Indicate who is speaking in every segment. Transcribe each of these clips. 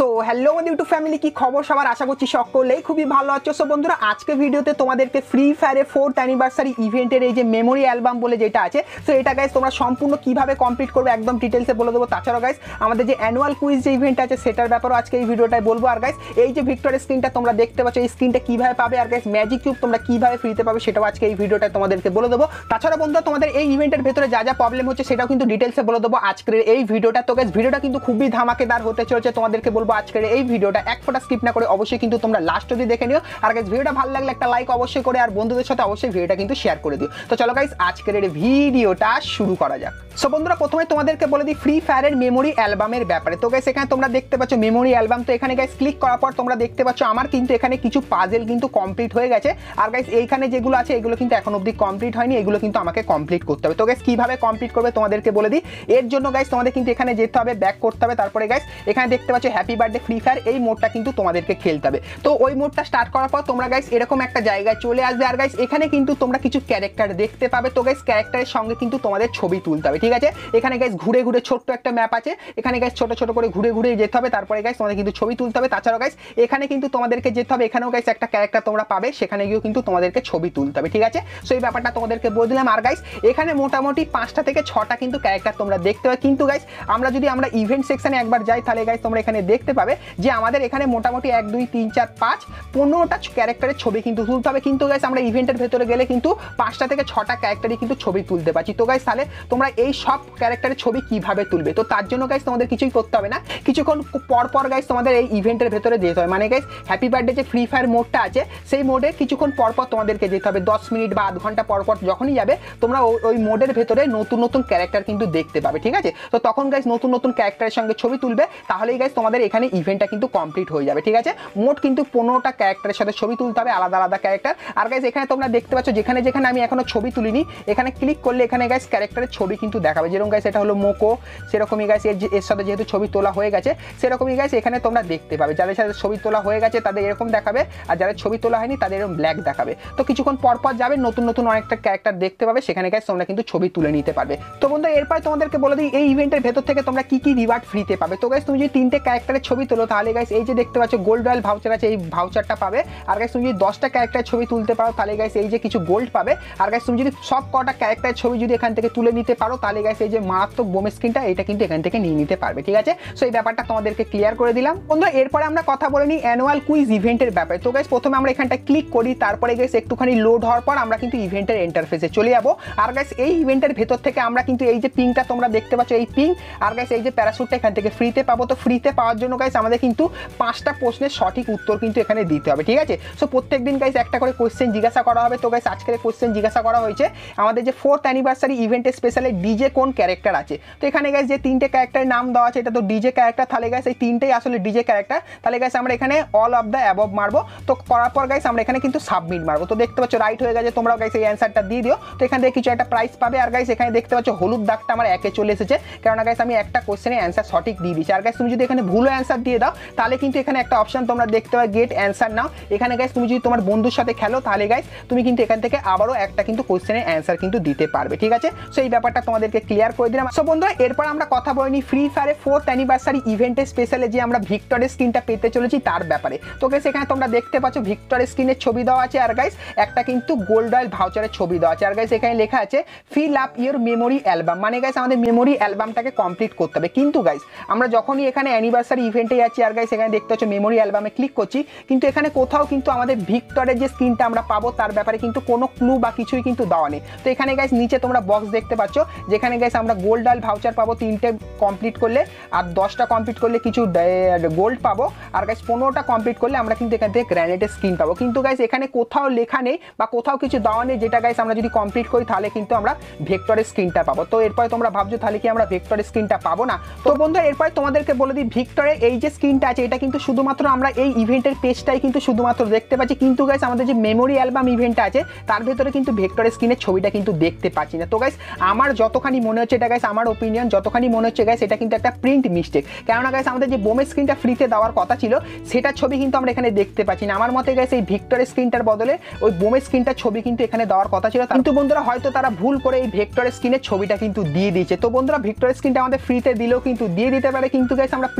Speaker 1: So hello আমাদের YouTube family, কি খবর সবার? আশা করছি সকলেই খুবই ভালো আছো। সো বন্ধুরা, আজকে ভিডিওতে তোমাদেরকে ফ্রি ফায়ারের 4th অ্যানিভার্সারি ইভেন্টের এই যে মেমোরি অ্যালবাম বলে যেটা আছে, সো এটা গাইস তোমরা সম্পূর্ণ কিভাবে কমপ্লিট করবে একদম ডিটেলসে বলে দেবো। তাছাড়াও গাইস আমাদের যে অ্যানুয়াল কুইজ যে ইভেন্ট আছে সেটার ব্যাপারেও আজকে এই ভিডিওটায় বলবো। আর গাইস এই যে ভিক্টরের স্ক্রিনটা তোমরা দেখতে পাচ্ছ, এই স্ক্রিনটা কিভাবে পাবে, আর গাইস ম্যাজিক কিউব তোমরা কিভাবে ফ্রিতে পাবে সেটাও আজকে এই ভিডিওটায় তোমাদেরকে বলে দেবো। তাছাড়া বন্ধুরা, তোমাদের এই ইভেন্টের ভেতরে যা যা প্রবলেম হচ্ছে সেটাও কিন্তু ডিটেলসে বলে দেবো আজকের এই ভিডিওটা। তো গাইস ভিডিওটা কিন্তু খুবই ধামাকেদার হতে চলেছে, তোমাদেরকে বলবো আজকের এই ভিডিওটা এক ফোঁটা স্কিপ না করে অবশ্যই কিন্তু তোমরা লাস্ট অবধি দেখে নিও। আর গাইস ভিডিওটা ভালো লাগলে একটা লাইক অবশ্যই করে আর বন্ধুদের সাথে অবশ্যই ভিডিওটা কিন্তু শেয়ার করে দিও। তো চলো গাইস আজকের এই ভিডিওটা শুরু করা যাক। সো বন্ধুরা, প্রথমে তোমাদেরকে বলে দিই ফ্রি ফায়ারের মেমোরি অ্যালবামের ব্যাপারে। তো গাইস এখানে তোমরা দেখতে পাচ্ছ মেমোরি অ্যালবাম। তো এখানে গাইস ক্লিক করার পর তোমরা দেখতে পাচ্ছ আমার কিন্তু এখানে কিছু পাজেল কিন্তু কমপ্লিট হয়ে গেছে। আর গাইস এইখানে যেগুলো আছে এগুলো কিন্তু এখন অবধি কমপ্লিট হয়নি, এগুলো কিন্তু আমাকে কমপ্লিট করতে হবে। তো গাইস কিভাবে কমপ্লিট করবে তোমাদেরকে বলে দিই। এর জন্য গাইস তোমাদের কিন্তু এখানে যেতে হবে, ব্যাক করতে হবে। তারপরে গাইস এখানে দেখতে পাচ্ছ হ্যাপি বার্থডে ফ্রি ফায়ার, এই মোডটা কিন্তু তোমাদেরকে খেলতে হবে। তো ওই মোডটা স্টার্ট করার পর তোমরা গাইস এরকম একটা জায়গায় চলে আসবে। আর গাইস এখানে কিন্তু তোমরা কিছু ক্যারেক্টার দেখতে পাবে। তো গাইস ক্যারেক্টারের সঙ্গে কিন্তু তোমাদের ছবি তুলতে হবে, ঠিক আছে? এখানে গাইস ঘুরে ঘুরে ছোট্ট একটা ম্যাপ আছে, এখানে গাইস ছোট ছোট করে ঘুরে ঘুরে যেতে হবে। তারপরে গাইস তোমাদের কিন্তু ছবি তুলতে হবে। তাছাড়াও গাইস এখানে কিন্তু তোমাদেরকে যেতে হবে, এখানেও গাইস একটা ক্যারেক্টার তোমরা পাবে, সেখানে গিয়েও কিন্তু তোমাদেরকে ছবি তুলতে হবে, ঠিক আছে? সো এই ব্যাপারটা তোমাদেরকে বলে দিলাম। আর গাইস এখানে মোটামুটি 5টা থেকে 6টা কিন্তু ক্যারেক্টার তোমরা দেখতে পাবে। কিন্তু গাইস আমরা যদি ইভেন্ট সেকশনে একবার যাই তাহলে গাইস তোমরা এখানে দেখতে পাবে যে আমাদের এখানে মোটামুটি 1 2 3 4 5 15টা ক্যারেক্টারের ছবি কিন্তু তুলতে হবে। কিন্তু গাইস আমরা ইভেন্টের ভেতরে গেলে কিন্তু 5টা থেকে 6টা ক্যারেক্টারই কিন্তু ছবি তুলতে পারছি। তো গাইস তাহলে তোমরা এই সব ক্যারেক্টারের ছবি কিভাবে তুলবে? তো তার জন্য গাইস তোমাদের কিছুই করতে হবে না, কিছুক্ষণ পর পর গাইস তোমাদের এই ইভেন্টের ভেতরে যেতে হবে। মানে গাইস হ্যাপি বার্থডে যে ফ্রি ফায়ার মোডটা আছে সেই মোডে কিছুক্ষণ পর পর তোমাদেরকে যেতে হবে, 10 মিনিট বা আধ ঘন্টা পর পর যখনই যাবে তোমরা ওই মোডের ভেতরে নতুন নতুন ক্যারেক্টার কিন্তু দেখতে পাবে, ঠিক আছে? তো তখন গাইস নতুন নতুন ক্যারেক্টারের সঙ্গে ছবি তুলবে, তাহলেই গাইস তোমাদের এখানে ইভেন্টটা কিন্তু কমপ্লিট হয়ে যাবে, ঠিক আছে? মোট কিন্তু 15টা ক্যারেক্টারের সাথে ছবি তুলতে হবে, আলাদা আলাদা ক্যারেক্টার। আর গাইস এখানে তোমরা দেখতে পাচ্ছ যেখানে যেখানে আমি এখনো ছবি তুলিনি, এখানে ক্লিক করলে এখানে গাইস ক্যারেক্টারের ছবি কিন্তু দেখাবে। যেরকম গাইস এটা হলো মোকো, সেরকমই গাইস এর সাথে যেহেতু ছবি তোলা হয়ে গেছে সেরকমই গাইস এখানে তোমরা দেখতে পাবে। যাদের সাথে ছবি তোলা হয়ে গেছে তাদের এরকম দেখাবে, আর যাদের ছবি তোলা হয়নি তাদের এরকম ব্ল্যাক দেখাবে। তো কিছুক্ষণ পর পর যাবে, নতুন নতুন অনেকটা ক্যারেক্টার দেখতে পাবে, সেখানে গাইস তোমরা কিন্তু ছবি তুলে নিতে পারবে। তো বন্ধু এরপর তোমাদেরকে বলে দিই এই ইভেন্টের ভেতর থেকে তোমরা কি কি রিওয়ার্ড ফ্রিতে পাবে। তো গাইস তুমি যদি 3টে ক্যারেক্টারের ছবি তোলো তাহলে গাইস এই যে দেখতে পাচ্ছ গোল্ড রয়্যাল ভাউচার আছে, এই ভাউচারটা পাবে। আর গাইস তুমি যদি 10টা ক্যারেক্টারের ছবি তুলতে পারো তাহলে গাইস এই যে কিছু গোল্ড পাবে। আর গাইস তুমি যদি সব কটা ক্যারেক্টারের ছবি যদি এখান থেকে তুলে নিতে পারো তাহলে গাইস এই যে মারাত্মক বোম স্ক্রিনটা এটা কিন্তু এখান থেকে নিয়ে নিতে পারবে, ঠিক আছে? সো এই ব্যাপারটা তোমাদেরকে ক্লিয়ার করে দিলাম। বন্ধুরা এরপরে আমরা কথা বলে নিই অ্যানুয়াল কুইজ ইভেন্টের ব্যাপারে। তো গাইস প্রথমে আমরা এখানটা ক্লিক করি, তারপরে গাইস একটুখানি লোড হওয়ার পর আমরা কিন্তু ইভেন্টের ইন্টারফেসে চলে যাবো। আর গাইস এই ইভেন্টের ভেতর থেকে আমরা কিন্তু এই যে পিংটা তোমরা দেখতে পাচ্ছ, এই পিং আর গাইস এই যে প্যারাশুটটা এখান থেকে ফ্রিতে পাবো। তো ফ্রিতে পাওয়ার জন্য গাইস আমাদের কিন্তু 5টা প্রশ্নের সঠিক উত্তর কিন্তু এখানে দিতে হবে, ঠিক আছে? সো প্রত্যেকদিন গাইস একটা করে কোশ্চেন জিজ্ঞাসা করা হবে। তো গাইস আজকের কোশ্চেন জিজ্ঞাসা করা হয়েছে আমাদের যে 4th অ্যানিভার্সারি ইভেন্টে স্পেশালে ডিজে কোন ক্যারেক্টার আছে। তো এখানে গাইস যে 3টে ক্যারেক্টারের নাম দেওয়া আছে এটা তো ডিজে ক্যারেক্টার, তাহলে গাইস এই 3টেই আসলে ডিজে ক্যারেক্টার। তাহলে গাইস আমরা এখানে অল অফ দ্য অ্যাবভ মারবো। তো করার পর গাইস আমরা এখানে কিন্তু সাবমিট মারবো। তো দেখতে পাচ্ছ রাইট হয়ে গেছে, তোমরা গাইস এই অ্যান্সারটা দিয়ে দিও। তো এখান থেকে কিছু একটা প্রাইস পাবে। আর গাইস এখানে দেখতে পাচ্ছ হলুদ দাগটা আমার একে চলে এসেছে, কারণ গাইস আমি একটা কোশ্চেনের অ্যান্সার সঠিক দিয়ে দিচ্ছি। আর গাইস তুমি যদি এখানে ভুলও অ্যান্সার দিয়ে দাও তাহলে কিন্তু এখানে একটা অপশন তোমরা দেখতে পাবে গেট অ্যান্সার নাও। এখানে গাইস তুমি যদি তোমার বন্ধুর সাথে খেলো তাহলে গাইস তুমি কিন্তু এখান থেকে আবারও একটা কিন্তু কোশ্চেনের অ্যান্সার কিন্তু দিতে পারবে, ঠিক আছে? সো এই ব্যাপারটা তোমাদেরকে ক্লিয়ার করে দিলাম। সো বন্ধুরা এরপর আমরা কথা বলে নিই ফ্রি ফায়ারের 4th অ্যানিভার্সারি ইভেন্টের স্পেশালে যে আমরা ভিক্টরের স্ক্রিনটা পেতে চলেছি তার ব্যাপারে। তো গাইস এখানে তোমরা দেখতে পাচ্ছ ভিক্টরের স্ক্রিনের ছবি দেওয়া আছে, আর গাইস একটা কিন্তু গোল্ড রয়্যাল ভাউচারের ছবি দেওয়া আছে। আর গাইস এখানে লেখা আছে fill up your memory album, মানে গাইস আমাদের মেমোরি অ্যালবামটাকে কমপ্লিট করতে হবে। কিন্তু গাইস আমরা যখনই এখানে অ্যানিভার্সারি ইভেন্টে যাচ্ছি আর গাইস এখানে দেখতে পাচ্ছ মেমোরি অ্যালবামে ক্লিক করছি, কিন্তু এখানে কোথাও কিন্তু আমাদের ভিক্টরের যে স্ক্রিনটা আমরা পাবো তার ব্যাপারে কিন্তু কোনো ক্লু বা কিছুই কিন্তু দেওয়া নেই। তো এখানে গাইস নিচে তোমরা বক্স দেখতে পাচ্ছ যেখানে গাইস আমরা গোল্ড রয়্যাল ভাউচার পাবো 3টে কমপ্লিট করলে, আর 10টা কমপ্লিট করলে কিছু গোল্ড পাবো, আর গাইস 15টা কমপ্লিট করলে আমরা কিন্তু এখান থেকে গ্র্যানেটের স্কিন পাবো। কিন্তু গাইস এখানে কোথাও লেখা নেই বা কোথাও কিছু দেওয়া নেই যেটা গাইস আমরা যদি কমপ্লিট করি তাহলে কিন্তু আমরা ভেক্টরের স্ক্রিনটা পাবো। তো এরপরে তোমরা ভাবছো তাহলে কি আমরা ভেক্টরের স্ক্রিনটা পাবো না? তো বন্ধু এরপরে তোমাদেরকে বলে দিই ভিক্টরের এই যে স্ক্রিনটা আছে এটা কিন্তু শুধুমাত্র আমরা এই ইভেন্টের পেজটাই কিন্তু শুধুমাত্র দেখতে পাচ্ছি। কিন্তু গাইস আমাদের যে মেমোরি অ্যালবাম ইভেন্টটা আছে তার ভেতরে কিন্তু ভেক্টরের স্ক্রিনের ছবিটা কিন্তু দেখতে পাচ্ছি না। তো গাইস আমার যতখানি মনে হচ্ছে, এটা গাইস আমার ওপিনিয়ন, যতখানি মনে হচ্ছে গাইস এটা কিন্তু একটা প্রিন্ট মিস্টেক। কেননা গাইস আমাদের যে বোমের স্ক্রিনটা ফ্রিতে দেওয়ার কথা ছিল সেটার ছবি কিন্তু আমরা এখানে দেখতে পাচ্ছি না। আমার মতে গাইস এই ভিক্টরের স্ক্রিনটার বদলে ওই বোমের স্ক্রিনটার ছবি কিন্তু এখানে দেওয়ার কথা ছিল, কিন্তু বন্ধুরা হয়তো তারা ভুল করে এই ভেক্টরের স্ক্রিনের ছবিটা কিন্তু দিয়ে দিয়েছে। তো বন্ধুরা ভিক্টরের স্ক্রিনটা আমাদের ফ্রিতে দিলেও কিন্তু দিয়ে দিতে পারে, কিন্তু গাইস আমরা প্রি অ্যাক্সেস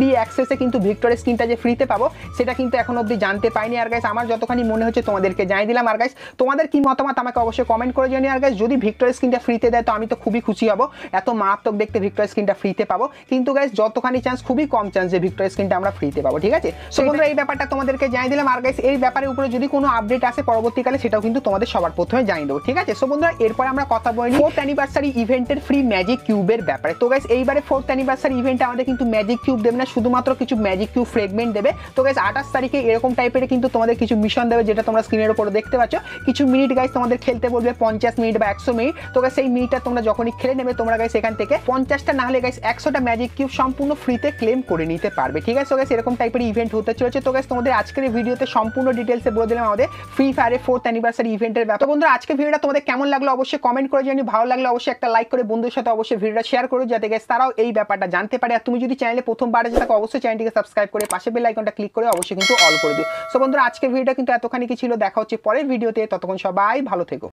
Speaker 1: শেষে কিন্তু ভিক্টরের স্কিনটা যে ফ্রিতে পাবো সেটা কিন্তু এখন অবধি জানতে পাইনি। আর গাইস আমার যতখানি মনে হচ্ছে তোমাদেরকে জানিয়ে দিলাম। আর গাইস তোমাদের কি মতামত আমাকে অবশ্যই কমেন্ট করে জানিয়ে। আর গাইস যদি ভিক্টরের স্কিনটা ফ্রিতে দেয় তো আমি তো খুবই খুশি হব, এত মারাত্মক দেখতে ভিক্টরের স্কিনটা ফ্রিতে পাবো। কিন্তু গাইস যতখানি চান্স, খুবই কম চান্স যে ভিক্টরের স্কিনটা আমরা ফ্রিতে পাবো, ঠিক আছে? সো বন্ধুরা এই ব্যাপারটা তোমাদেরকে জানিয়ে দিলাম। আর গাইস এই ব্যাপারের উপরে যদি কোনো আপডেট আসে পরবর্তীকালে সেটাও কিন্তু তোমাদের সবার প্রথমে জানিয়ে দেবো, ঠিক আছে? সো বন্ধুরা এরপর আমরা কথা বলি 4th অ্যানিভার্সারি ইভেন্টের ফ্রি ম্যাজিক কিউবের ব্যাপারে। তো গাইস এইবারে 4th অ্যানিভার্সারি ইভেন্টে আমাদের কিন্তু ম্যাজিক কিউব দেবে না, শুধুমাত্র কিছু ম্যাজিক কিউব ফ্রেগমেন্ট দেবে। তো গাইস 28 তারিখে এরকম টাইপের কিন্তু তোমাদের কিছু মিশন দেবে, যেটা তোমরা স্ক্রিনের উপরে দেখতে পাচ্ছ। কিছু মিনিট গাইস তোমাদের খেলতে বলবে, 50 মিনিট বা 100 মিনিট। তো গাইস এই মিনিটটা তোমরা যখনই খেলে নেবে তোমরা গাইস এখান থেকে 50টা না হলে গাইস 100টা ম্যাজিক কিউব সম্পূর্ণ ফ্রিতে ক্লেম করে নিতে পারবে, ঠিক আছে? তো গাইস এরকম টাইপের ইভেন্ট হতে চলেছে। তো গাইস তোমাদের আজকের এই ভিডিওতে সম্পূর্ণ ডিটেইলসে বলে দিলাম আমাদের ফ্রি ফায়ারের 4th অ্যানিভার্সারি ইভেন্টের ব্যাপারে। তো বন্ধুরা আজকের ভিডিওটা তোমাদের কেমন লাগলো অবশ্যই কমেন্ট করে জানিও। ভালো লাগলে অবশ্যই একটা লাইক করে বন্ধুদের সাথে অবশ্যই ভিডিওটা শেয়ার করো, যাতে গাইস তারাও এই ব্যাপারটা জানতে পারে। আর তুমি যদি চ্যানেলে প্রথমবার এসে থাকো অবশ্যই চ্যানেলটিকে সাবস্ক্রাইব করে পাশে বেল আইকনটা ক্লিক করে অবশ্যই কিন্তু অল করে দিও। সো বন্ধুরা আজকের ভিডিওটা কিন্তু এতখানি কি ছিল, দেখা হচ্ছে পরের ভিডিওতে। ততক্ষণ সবাই ভালো থেকো।